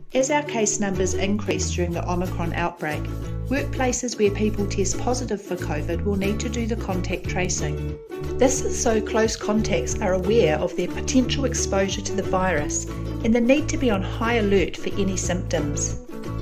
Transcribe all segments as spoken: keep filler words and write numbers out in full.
As our case numbers increase during the Omicron outbreak, workplaces where people test positive for COVID will need to do the contact tracing. This is so close contacts are aware of their potential exposure to the virus and the need to be on high alert for any symptoms.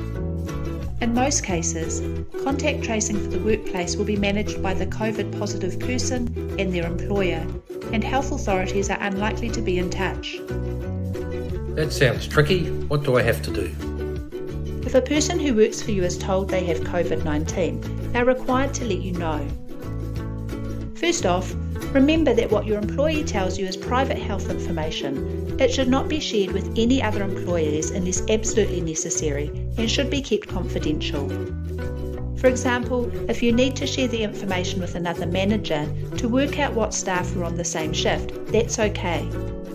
In most cases, contact tracing for the workplace will be managed by the COVID positive person and their employer, and health authorities are unlikely to be in touch. That sounds tricky. What do I have to do? If a person who works for you is told they have COVID nineteen, they're required to let you know. First off, remember that what your employee tells you is private health information. It should not be shared with any other employees unless absolutely necessary and should be kept confidential. For example, if you need to share the information with another manager to work out what staff are on the same shift, that's okay.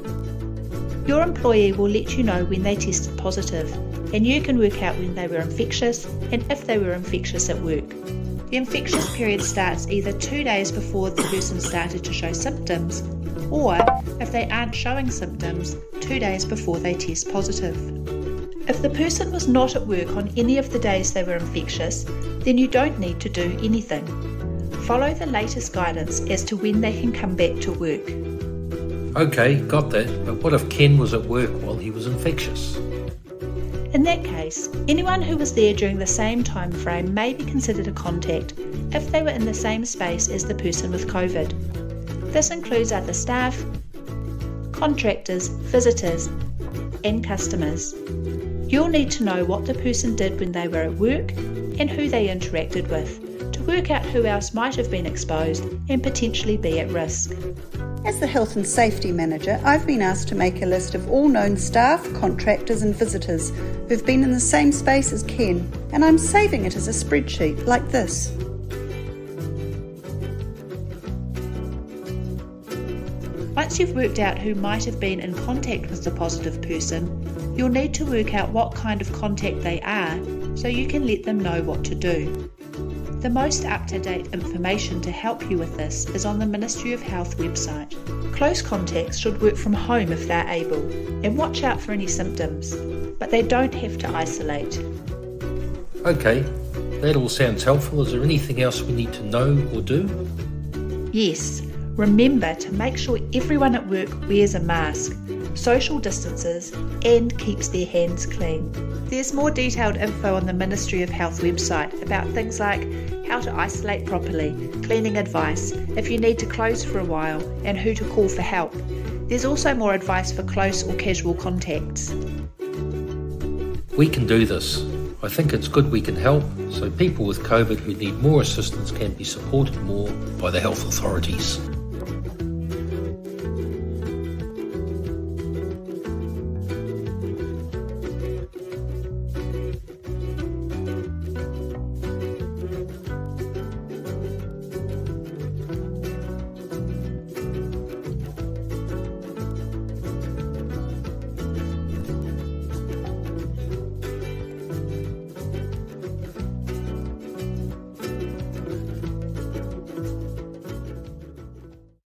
Your employee will let you know when they tested positive, and you can work out when they were infectious and if they were infectious at work. The infectious period starts either two days before the person started to show symptoms, or, if they aren't showing symptoms, two days before they test positive. If the person was not at work on any of the days they were infectious, then you don't need to do anything. Follow the latest guidance as to when they can come back to work. Okay, got that, but what if Ken was at work while he was infectious? In that case, anyone who was there during the same time frame may be considered a contact if they were in the same space as the person with COVID. This includes other staff, contractors, visitors, and customers. You'll need to know what the person did when they were at work and who they interacted with to work out who else might have been exposed and potentially be at risk. As the Health and Safety Manager, I've been asked to make a list of all known staff, contractors and visitors who've been in the same space as Ken, and I'm saving it as a spreadsheet like this. Once you've worked out who might have been in contact with the positive person, you'll need to work out what kind of contact they are so you can let them know what to do. The most up-to-date information to help you with this is on the Ministry of Health website. Close contacts should work from home if they're able, and watch out for any symptoms, but they don't have to isolate. Okay, that all sounds helpful. Is there anything else we need to know or do? Yes, remember to make sure everyone at work wears a mask, social distances, and keeps their hands clean. There's more detailed info on the Ministry of Health website about things like how to isolate properly, cleaning advice, if you need to close for a while, and who to call for help. There's also more advice for close or casual contacts. We can do this. I think it's good we can help, so people with COVID who need more assistance can be supported more by the health authorities.